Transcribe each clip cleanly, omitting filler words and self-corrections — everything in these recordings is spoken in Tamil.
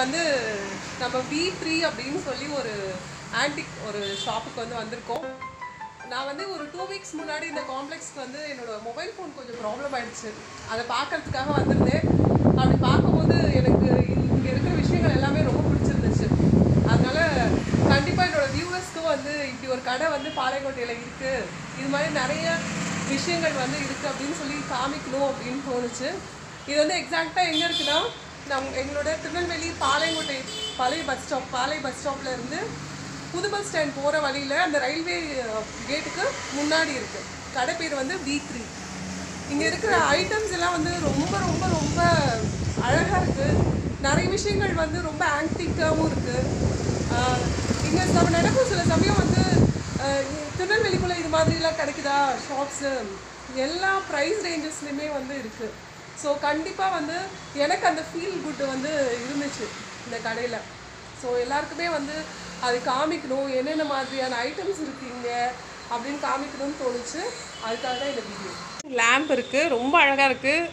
வந்து நம்ம V3 அப்படின்னு சொல்லி ஒரு ஆன்டிக் ஒரு ஷாப்புக்கு வந்து வந்திருக்கோம். நான் வந்து ஒரு 2 வீக்ஸ் முன்னாடி இந்த காம்ப்ளெக்ஸ்க்கு வந்து என்னோட மொபைல் ஃபோன் கொஞ்சம் ப்ராப்ளம் ஆயிடுச்சு. அதை பார்க்கறதுக்காக வந்திருந்தேன். அப்படி பார்க்கும்போது எனக்கு இங்கே இருக்கிற விஷயங்கள் எல்லாமே ரொம்ப பிடிச்சிருந்துச்சு. அதனால கண்டிப்பாக என்னோட வியூவர்ஸ்க்கும் வந்து இப்படி ஒரு கடை வந்து பாளையங்கோட்டையில் இருக்குது, இது மாதிரி நிறைய விஷயங்கள் வந்து இருக்குது அப்படின்னு சொல்லி காமிக்கணும் அப்படின்னு தோணுச்சு. இது வந்து எக்ஸாக்டாக எங்கே இருக்குன்னா, எங்களோட திருநெல்வேலி பாளையங்கோட்டை பாளைய பஸ் ஸ்டாப்பில் இருந்து புது பஸ் ஸ்டாண்ட் போகிற வழியில் அந்த ரயில்வே கேட்டுக்கு முன்னாடி இருக்குது. கடை பேர் வந்து V3. இங்கே இருக்கிற ஐட்டம்ஸ் எல்லாம் வந்து ரொம்ப ரொம்ப ரொம்ப அழகாக இருக்குது. நிறைய விஷயங்கள் வந்து ரொம்ப ஆன்டிக்காகவும் இருக்குது. இங்கே நடக்கும் சில சமயம் வந்து திருநெல்வேலிக்குள்ளே இது மாதிரிலாம் கிடைக்குதா ஷாப்ஸு, எல்லா ப்ரைஸ் ரேஞ்சஸ்லையுமே வந்து இருக்குது. ஸோ கண்டிப்பாக வந்து எனக்கு அந்த ஃபீல் குட் வந்து இருந்துச்சு இந்த கடையில். ஸோ எல்லாருக்குமே வந்து அது காமிக்கணும், என்னென்ன மாதிரியான ஐட்டம்ஸ் இருக்குங்க அப்படின்னு காமிக்கணும்னு தோணுச்சு. அதுக்காக தான் இந்த வீடியோ. லேம்ப் இருக்குது, ரொம்ப அழகாக இருக்குது.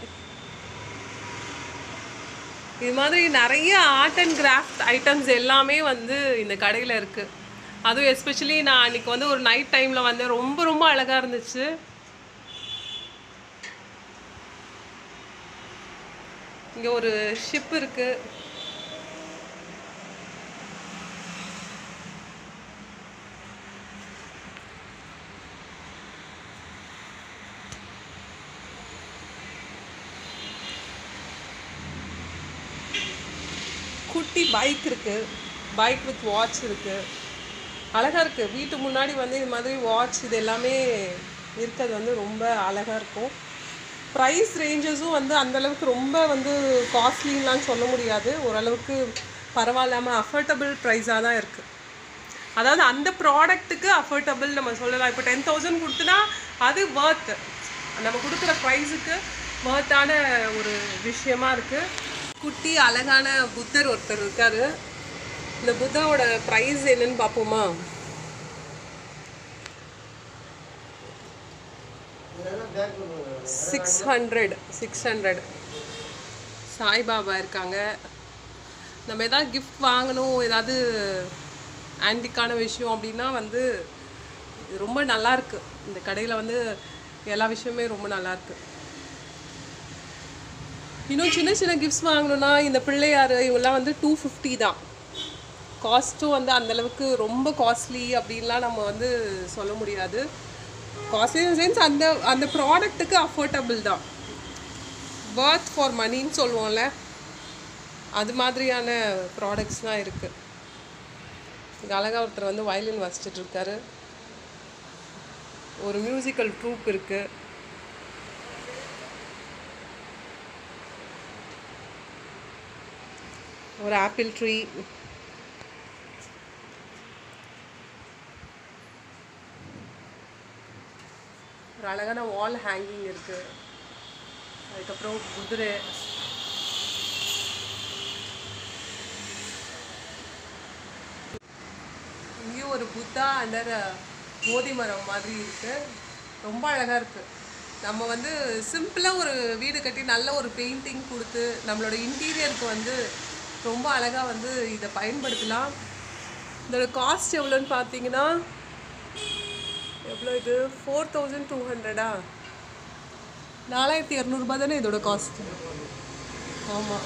இது மாதிரி நிறைய ஆர்ட் அண்ட் கிராஃப்ட் ஐட்டம்ஸ் எல்லாமே வந்து இந்த கடையில் இருக்குது. அதுவும் எஸ்பெஷலி நான் அன்றைக்கி வந்து ஒரு நைட் டைமில் வந்து ரொம்ப ரொம்ப அழகாக இருந்துச்சு. இங்கே ஒரு ஷிப் இருக்குது. குட்டி பைக் இருக்குது, பைக் வித் வாட்ச் இருக்குது. அழகாக இருக்குது. வீட்டு முன்னாடி வந்து இது மாதிரி வாட்ச் இது எல்லாமே இருக்கிறது வந்து ரொம்ப அழகாக இருக்கும். ப்ரைஸ் ரேஞ்சஸும் வந்து அந்தளவுக்கு ரொம்ப வந்து காஸ்ட்லின்லாம் சொல்ல முடியாது. ஓரளவுக்கு பரவாயில்லாமல் அஃபோர்டபுள் ப்ரைஸாக தான் இருக்குது. அதாவது அந்த ப்ராடக்ட்டுக்கு அஃபோர்டபுள் நம்ம சொல்லலாம். இப்போ 10,000 கொடுத்துனா அது வர்த், நம்ம கொடுக்குற ப்ரைஸுக்கு வர்த்தான ஒரு விஷயமா இருக்குது. குட்டி அழகான புத்தர் ஒருத்தர் இருக்கார். இந்த புத்தாவோட ப்ரைஸ் என்னன்னு பார்ப்போமா? 600. சாய்பாபா இருக்காங்க. நம்ம எதாவது கிஃப்ட் வாங்கணும், ஏதாவது ஆன்டிக்கான விஷயம் அப்படின்னா வந்து ரொம்ப நல்லாயிருக்கு. இந்த கடையில் வந்து எல்லா விஷயமே ரொம்ப நல்லாயிருக்கு. இன்னும் சின்ன சின்ன கிஃப்ட்ஸ் வாங்கணுன்னா இந்த பிள்ளையார் இவங்கெல்லாம் வந்து 250 தான். காஸ்ட்டும் வந்து அந்தளவுக்கு ரொம்ப காஸ்ட்லி அப்படின்லாம் நம்ம வந்து சொல்ல முடியாது. காஸ்ட்லி இன் சென்ஸ் அந்த ப்ராடக்ட்டுக்கு அஃபோர்டபுள் தான். வர்த் ஃபார் மணின்னு சொல்லுவோம்ல, அது மாதிரியான ப்ராடக்ட்ஸ் தான் இருக்குது. இங்கே அழகாக ஒருத்தர் வந்து வயலின் வாசிச்சுட்டு இருக்காரு. ஒரு மியூசிக்கல் ட்ரூப் இருக்குது. ஒரு ஆப்பிள் ட்ரீ. ஒரு அழகான வால் ஹேங்கிங் இருக்குது. அதுக்கப்புறம் குதிரை. இங்கேயும் ஒரு புத்தா அண்டர் போதி மரம் மாதிரி இருக்குது. ரொம்ப அழகாக இருக்குது. நம்ம வந்து சிம்பிளாக ஒரு வீடு கட்டி நல்ல ஒரு பெயிண்டிங் கொடுத்து நம்மளோட இன்டீரியருக்கு வந்து ரொம்ப அழகாக வந்து இதை பயன்படுத்தலாம். இதோட காஸ்ட் எவ்வளோன்னு பார்த்தீங்கன்னா, எவ்வளோ இது 4200 4200 தானே இதோட காஸ்ட்? ஆமாம்,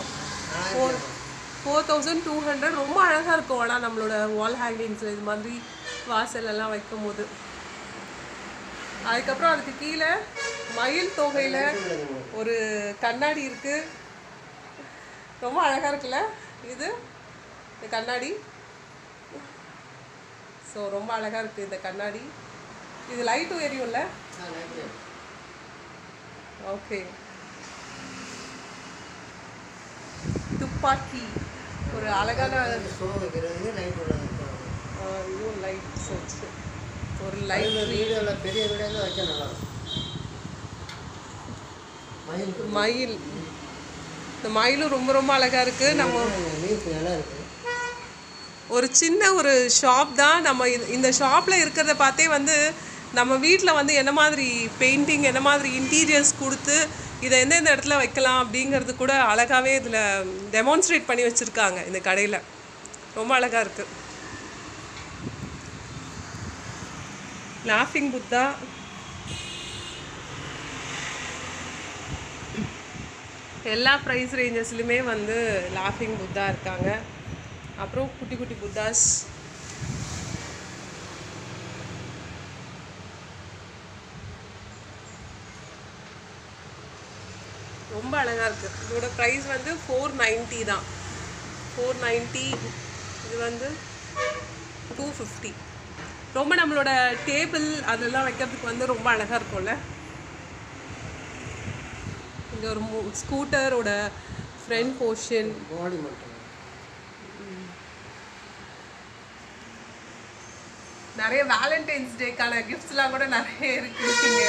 4200. ரொம்ப அழகாக இருக்கும். ஆனால் நம்மளோட வால் ஹேங்கிங்ஸில் இது மாதிரி வாசலெல்லாம் வைக்கும் போது. அதுக்கப்புறம் அதுக்கு கீழே மயில் தொகையில் ஒரு கண்ணாடி இருக்குது. ரொம்ப அழகாக இருக்குல்ல இது இந்த கண்ணாடி. ஸோ ரொம்ப அழகாக இருக்குது இந்த கண்ணாடி. இது லைட்டும் எரியும்ல? ஓகே. துப்பாக்கி ஒரு அழகான இதுவும் லைட் வச்சு ஒரு லைட் பெரிய வீடியோவில் வைக்க நல்லா மயில். இந்த மயிலும் ரொம்ப ரொம்ப அழகாக இருக்குது. நம்ம ஒரு சின்ன ஒரு ஷாப் தான். நம்ம இந்த ஷாப்பில் இருக்கிறத பார்த்தே வந்து நம்ம வீட்டில் வந்து என்ன மாதிரி பெயிண்டிங், என்ன மாதிரி இன்டீரியர்ஸ் கொடுத்து இதை எந்தெந்த இடத்துல வைக்கலாம் அப்படிங்கிறது கூட அழகாகவே இதில் டெமான்ஸ்ட்ரேட் பண்ணி வச்சுருக்காங்க இந்த கடையில். ரொம்ப அழகாக இருக்குது. லாஃபிங் புத்தா, எல்லா ப்ரைஸ் ரேஞ்சஸ்லையுமே வந்து லாஃபிங் புத்தா இருக்காங்க. அப்புறம் குட்டி குட்டி புத்தாஸ். ரொம்ப அழகாக இருக்குது. இதோட ப்ரைஸ் வந்து 490 தான். 490. இது வந்து 250. ரொம்ப நம்மளோட டேபிள் அதெல்லாம் வைக்கிறதுக்கு வந்து ரொம்ப அழகாக இருக்கும்ல. இங்கே ஒரு ஸ்கூட்டரோட ஃப்ரண்ட் போர்ஷன். பாடி மட்டும் நிறைய வேலண்டைன்ஸ் டேக்கான கிஃப்ட்ஸ்லாம் கூட நிறைய இருக்கு இங்கே.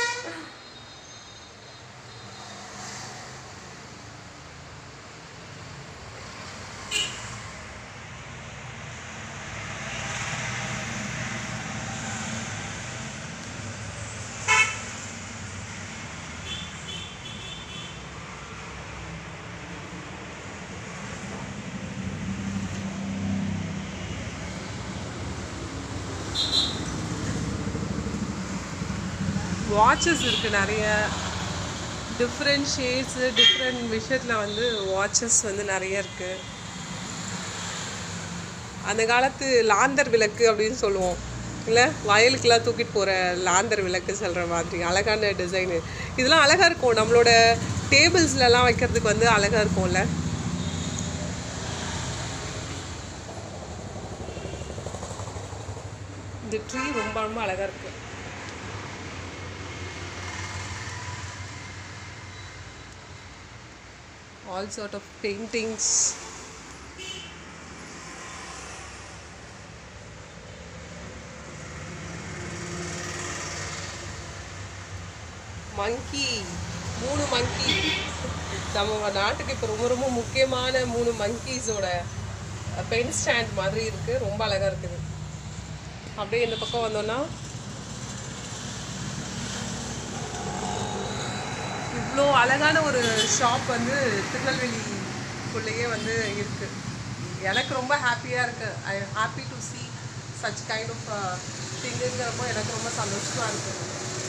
வாட்சஸ் இருக்குது நிறைய டிஃப்ரெண்ட் ஷேட்ஸு, டிஃப்ரெண்ட் விஷயத்தில் வந்து வாட்சஸ் வந்து நிறைய இருக்குது. அந்த காலத்து லாந்தர் விளக்கு அப்படின்னு சொல்லுவோம் இல்லை, வயலுக்கெல்லாம் தூக்கிட்டு போகிற லாந்தர் விளக்கு சொல்கிற மாதிரி அழகான டிசைனு. இதெல்லாம் அழகாக இருக்கும். நம்மளோட டேபிள்ஸ்லலாம் வைக்கிறதுக்கு வந்து அழகாக இருக்கும்ல. இந்த ட்ரீ ரொம்ப ரொம்ப அழகாக இருக்குது. All sort of paintings. மங்கி, 3 மங்கி. நம்ம நாட்டுக்கு இப்போ ரொம்ப ரொம்ப முக்கியமான 3 மங்கீஸோட பென் ஸ்டாண்ட் மாதிரி இருக்குது. ரொம்ப அழகாக இருக்குது. அப்படியே இந்த பக்கம் வந்தோன்னா இவ்வளோ அழகான ஒரு ஷாப் வந்து திருநெல்வேலிக்குள்ளேயே வந்து இருக்குது. எனக்கு ரொம்ப ஹாப்பியாக இருக்குது. I happy to see such kind of திங்குங்கிறப்போ எனக்கு ரொம்ப சந்தோஷமாக இருக்குது.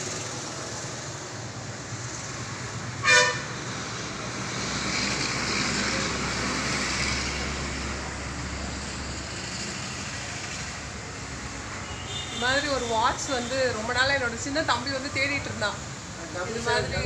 இது மாதிரி ஒரு வாட்ச் வந்து ரொம்ப நாளாக என்னோட சின்ன தம்பி வந்து தேடிட்டு இருந்தான். இது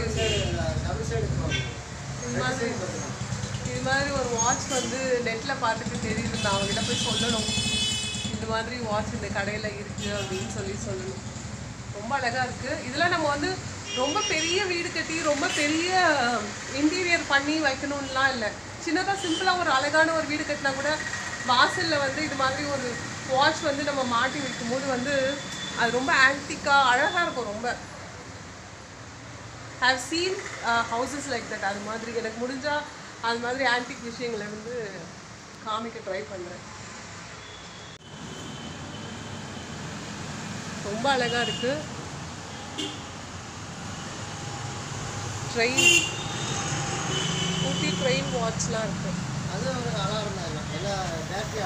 மாதிரி ஒரு வாட்ச் வந்து நெட்டில் பார்த்துட்டு தெரியுது. நான் அவங்ககிட்ட போய் சொல்லணும், இந்த மாதிரி வாட்ச் இந்த கடையில் இருக்குது அப்படின்னு சொல்லணும். ரொம்ப அழகாக இருக்குது. இதெல்லாம் நம்ம வந்து ரொம்ப பெரிய வீடு கட்டி ரொம்ப பெரிய இன்டீரியர் பண்ணி வைக்கணும்லாம் இல்லை. சின்னதாக சிம்பிளாக ஒரு அழகான ஒரு வீடு கட்டினா கூட வாசலில் வந்து இது மாதிரி ஒரு வாட்ச் வந்து நம்ம மாட்டி வைக்கும்போது வந்து அது ரொம்ப ஆன்டிக்காக அழகாக இருக்கும். ரொம்ப have seen houses like that. அது மாதிரி எனக்கு முடிஞ்சால் அது மாதிரி ஆன்டிக் விஷயங்களை வந்து காமிக்க ட்ரை பண்ணுறேன். ரொம்ப அழகாக இருக்குது. ட்ரெயின், ஊட்டி ட்ரெயின் வாட்ச்லாம் இருக்குது. அது ஒரு அலாரம் தான். எல்லா பேட்டரி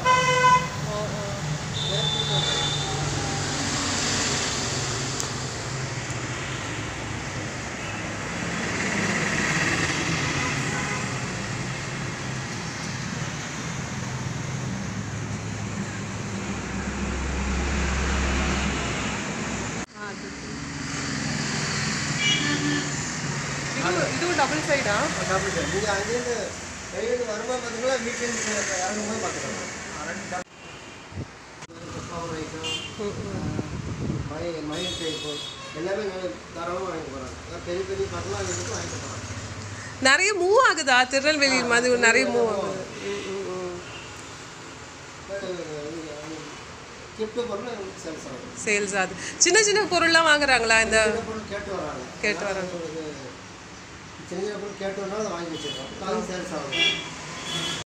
இதுவும் டபுள் சைடா? Double side. நீங்கள் அங்கேருந்து வெளியிருந்து வரும்போது பார்த்தீங்கன்னா வீட்டிலேருந்து இறங்கும்போது பார்த்துக்கலாம். மயில் டைப்பு எல்லாமே தாராளமாக வாங்கிட்டு போகிறாங்க. பெரிய பெரிய பசங்களாக வாங்கிட்டு போகிறாங்க. நிறைய மூவ் ஆகுதா திருநெல்வேலி மாதிரி? நிறைய மூவ் ஆகுது. சேல்ஸ் ஆகுது. சின்ன சின்ன பொருள்லாம் வாங்குறாங்களா? இந்த கேட்டு வராங்க. சின்ன பொருள் கேட்டு வந்தாலும் அதை வாங்கி வச்சுருக்கோம். சேல்ஸ் ஆகும்.